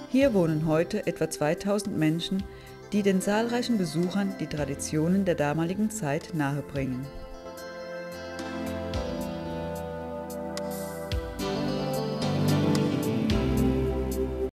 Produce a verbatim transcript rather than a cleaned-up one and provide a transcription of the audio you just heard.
Hier wohnen heute etwa zweitausend Menschen, die den zahlreichen Besuchern die Traditionen der damaligen Zeit nahebringen.